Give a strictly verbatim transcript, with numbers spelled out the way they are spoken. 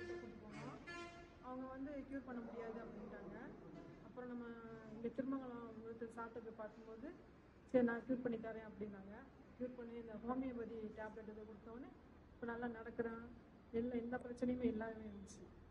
கிட்ட கூட்டு போனோம். அவங்க வந்து க்யூர் பண்ண முடியாது அப்படின்ட்டாங்க. அப்புறம் நம்ம இங்கே திருமங்கலம் மருத்துவ சாப்பிட்டு பார்க்கும்போது சரி நான் க்யூர் பண்ணி தரேன் அப்படின்னாங்க. க்யூர் பண்ணி இந்த ஹோமியோபதி டேப்லெட் இதை கொடுத்தோன்னே இப்போ நல்லா நடக்கிறேன். எல்லாம் எந்த பிரச்சனையுமே இல்லாமல் இருந்துச்சு.